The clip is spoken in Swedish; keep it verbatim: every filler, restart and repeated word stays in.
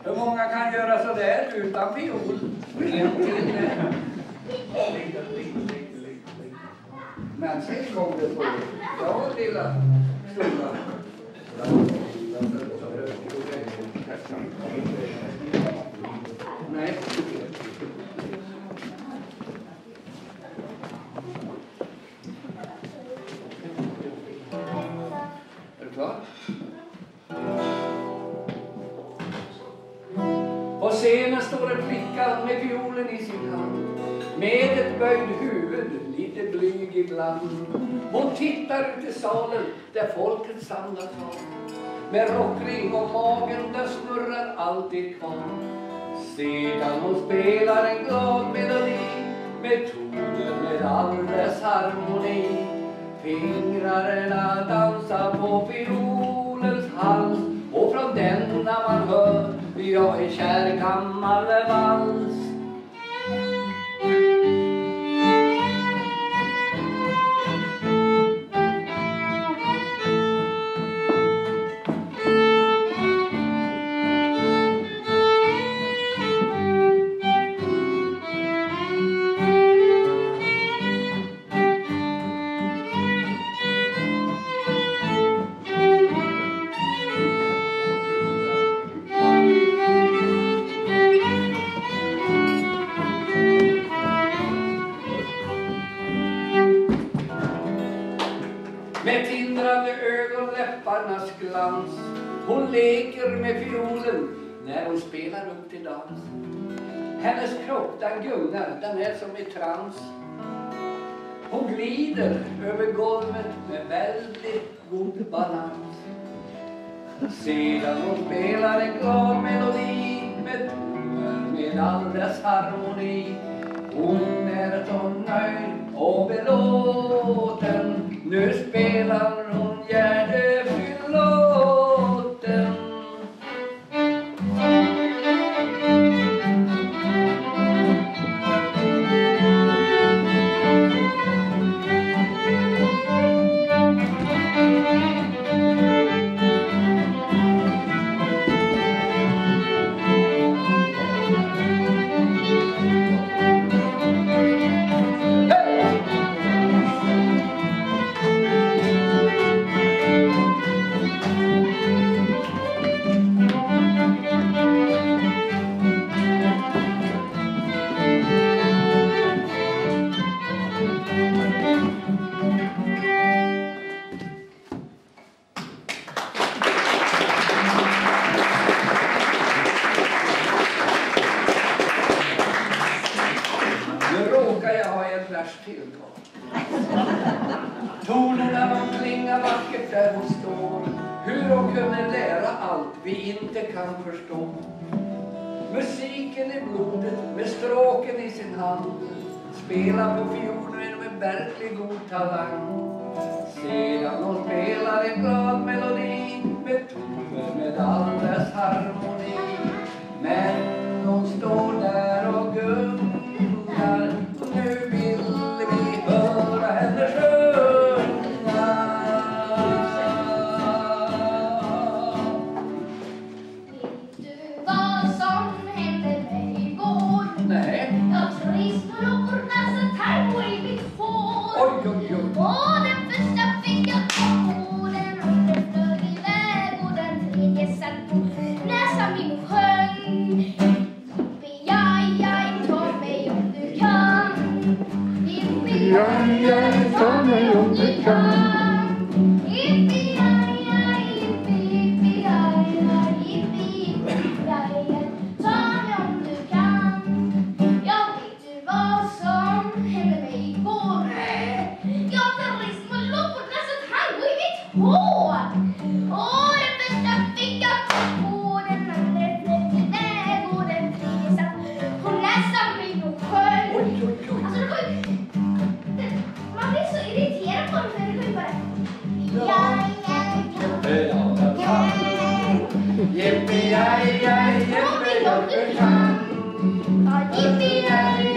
Hur många kan göra så där utan fiol? En till det. Men sen kom det på. Ja, lilla stora. Nej. Är du klar? På scenen står en flicka med fiolen i sin hand. Med ett böjd huvud, lite blyg ibland. Hon tittar ut i salen där folket samlas av. Med rockring och magen där snurrar alltid kvar. Sedan hon spelar en glad melodi. Med toner med all dess harmoni. Fingrarna dansar på fiolens hals. Och från denna man hör, jag är kär gammal vals. Glans. Hon leker med fiolen när hon spelar upp till dans. Hennes kropp den gungar, den är som i trans. Hon glider över golvet med väldigt god balans. Sedan hon spelar en glad melodi med toner med all dess harmoni. Hon är så nöjd och belåten. Nu spelar hon hjärtefyllåten. Tonerna de klingar vackert där hon står. Hur hon kunde lära allt vi inte kan förstå. Musiken i blodet med stråken i sin hand. Spelar på fiolen med verklig god talang. Sedan hon spelar en glad melodi med toner med all dess harmoni. Men hon står där och gungar. Nu vill vi höra henne sjunga. Vet du vad som hände mig igår? Nej. Jag trist och lockor nästan tango i mitt hår. Oj, oj, oj. Och den första fick jag ta på. Den andra flög iväg och den tredje satt på näsan min och sjöng. Yippie-jaj-jaj, ta mig om du kan. Yippie-jaj-jaj, ta mig om du kan. Yippie-jaj-jaj, yippie-yippie-jaj-jaj, yippie-yippie-jaj-jaj, ta mig om du kan. Jag vet du vad som hände mig igår. Jag terrorism och loppor nästan tango i mitt hår. Och den första fick jag ta på. Den andra flög iväg och den tredje satt på näsan min och sjöng. Alltså det var ju... Man blir så irriterad på det när det sjunger bara. Yippie-jaj-jaj, yippie-jaj-jaj, yippie-jaj-jaj. Yippie-jaj-jaj.